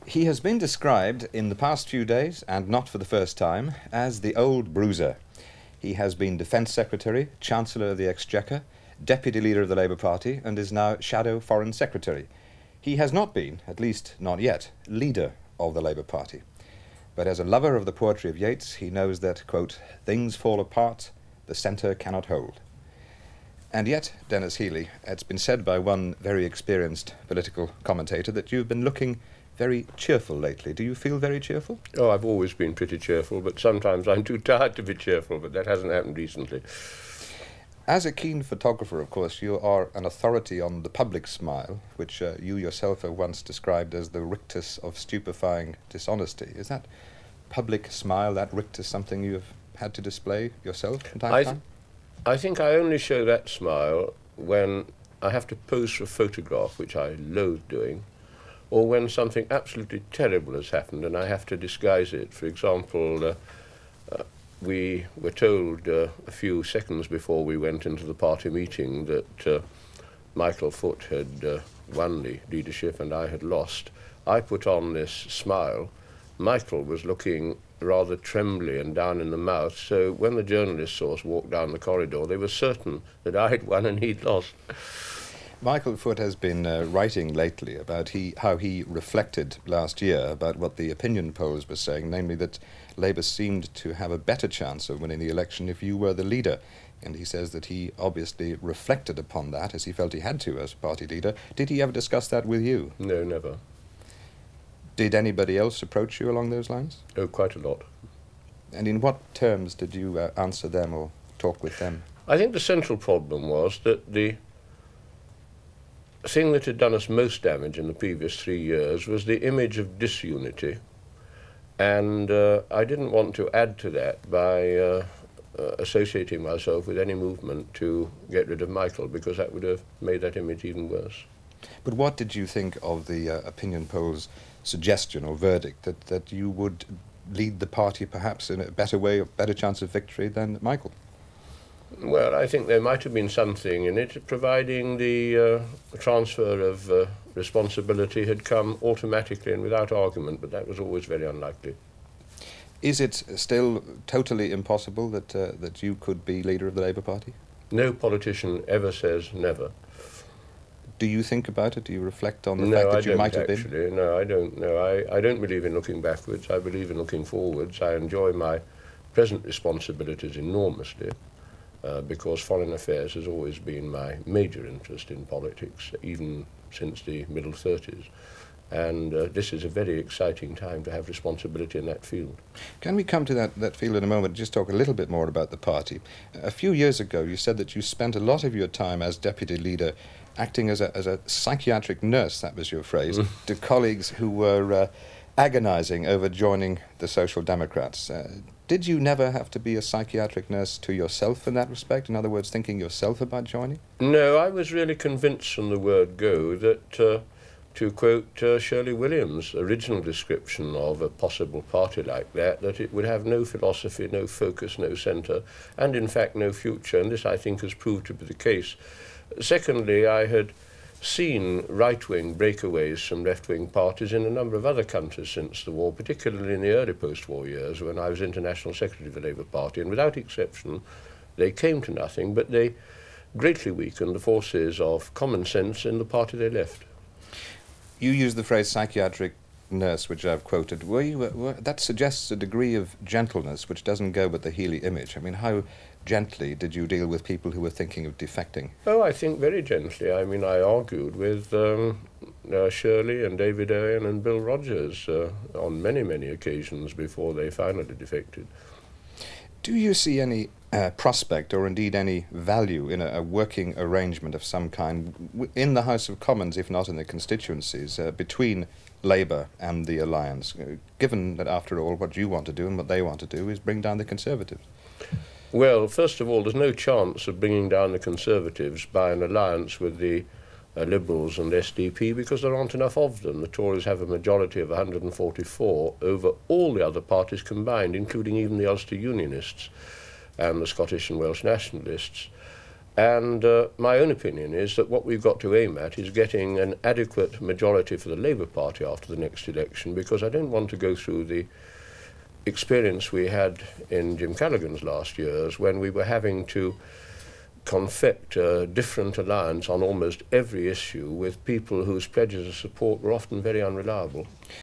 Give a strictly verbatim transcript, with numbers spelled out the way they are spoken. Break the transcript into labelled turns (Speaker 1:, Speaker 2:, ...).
Speaker 1: He has been described in the past few days, and not for the first time, as the old bruiser. He has been Defence Secretary, Chancellor of the Exchequer, Deputy Leader of the Labour Party, and is now Shadow Foreign Secretary. He has not been, at least not yet, leader of the Labour Party. But as a lover of the poetry of Yeats, he knows that, quote, things fall apart, the centre cannot hold. And yet, Denis Healey, it's been said by one very experienced political commentator that you've been looking very cheerful lately. Do you feel very cheerful?
Speaker 2: Oh, I've always been pretty cheerful, but sometimes I'm too tired to be cheerful, but that hasn't happened recently.
Speaker 1: As a keen photographer, of course, you are an authority on the public smile, which uh, you yourself have once described as the rictus of stupefying dishonesty. Is that public smile, that rictus, something you've had to display yourself from time to time?
Speaker 2: I think I only show that smile when I have to pose for a photograph, which I loathe doing, or when something absolutely terrible has happened and I have to disguise it. For example, uh, uh, we were told uh, a few seconds before we went into the party meeting that uh, Michael Foot had uh, won the leadership and I had lost. I put on this smile. Michael was looking rather trembly and down in the mouth, so when the journalists saw us walk down the corridor, they were certain that I had won and he'd lost.
Speaker 1: Michael Foot has been uh, writing lately about he, how he reflected last year about what the opinion polls were saying, namely that Labour seemed to have a better chance of winning the election if you were the leader. And he says that he obviously reflected upon that as he felt he had to as party leader. Did he ever discuss that with you?
Speaker 2: No, never.
Speaker 1: Did anybody else approach you along those lines?
Speaker 2: Oh, quite a lot.
Speaker 1: And in what terms did you uh, answer them or talk with them?
Speaker 2: I think the central problem was that the thing that had done us most damage in the previous three years was the image of disunity. And uh, I didn't want to add to that by uh, uh, associating myself with any movement to get rid of Michael, because that would have made that image even worse.
Speaker 1: But what did you think of the uh, opinion polls' suggestion or verdict that, that you would lead the party perhaps in a better way, a better chance of victory than Michael?
Speaker 2: Well, I think there might have been something in it, providing the uh, transfer of uh, responsibility had come automatically and without argument, but that was always very unlikely.
Speaker 1: Is it still totally impossible that, uh, that you could be leader of the Labour Party?
Speaker 2: No politician ever says never.
Speaker 1: Do you think about it? Do you reflect on the
Speaker 2: no,
Speaker 1: fact that
Speaker 2: I
Speaker 1: you
Speaker 2: don't
Speaker 1: might have
Speaker 2: actually.
Speaker 1: been?
Speaker 2: No, I don't. No, I, I don't believe in looking backwards. I believe in looking forwards. I enjoy my present responsibilities enormously. Uh, because foreign affairs has always been my major interest in politics, even since the middle thirties. And uh, this is a very exciting time to have responsibility in that field.
Speaker 1: Can we come to that, that field in a moment, just talk a little bit more about the party? A few years ago, you said that you spent a lot of your time as deputy leader acting as a, as a psychiatric nurse, that was your phrase, mm. to colleagues who were uh, agonising over joining the Social Democrats. Uh, Did you never have to be a psychiatric nurse to yourself in that respect? In other words, thinking yourself about joining?
Speaker 2: No, I was really convinced from the word go that, uh, to quote uh, Shirley Williams' original description of a possible party like that, that it would have no philosophy, no focus, no centre, and in fact no future, and this I think has proved to be the case. Secondly, I had seen right-wing breakaways from left-wing parties in a number of other countries since the war, particularly in the early post-war years when I was International Secretary of the Labour Party, and without exception they came to nothing, but they greatly weakened the forces of common sense in the party they left.
Speaker 1: You used the phrase psychiatric nurse, which I've quoted. Were you, were, that suggests a degree of gentleness which doesn't go with the Healey image. I mean, how gently did you deal with people who were thinking of defecting?
Speaker 2: Oh, I think very gently. I mean, I argued with um, uh, Shirley and David Owen and Bill Rogers uh, on many, many occasions before they finally defected.
Speaker 1: Do you see any uh, prospect or indeed any value in a, a working arrangement of some kind w in the House of Commons, if not in the constituencies, uh, between Labour and the Alliance, uh, given that, after all, what you want to do and what they want to do is bring down the Conservatives?
Speaker 2: Well, first of all, there's no chance of bringing down the Conservatives by an alliance with the uh, Liberals and S D P because there aren't enough of them. The Tories have a majority of one hundred forty-four over all the other parties combined, including even the Ulster Unionists and the Scottish and Welsh Nationalists. And uh, my own opinion is that what we've got to aim at is getting an adequate majority for the Labour Party after the next election, because I don't want to go through the experience we had in Jim Callaghan's last years, when we were having to confect a different alliance on almost every issue with people whose pledges of support were often very unreliable.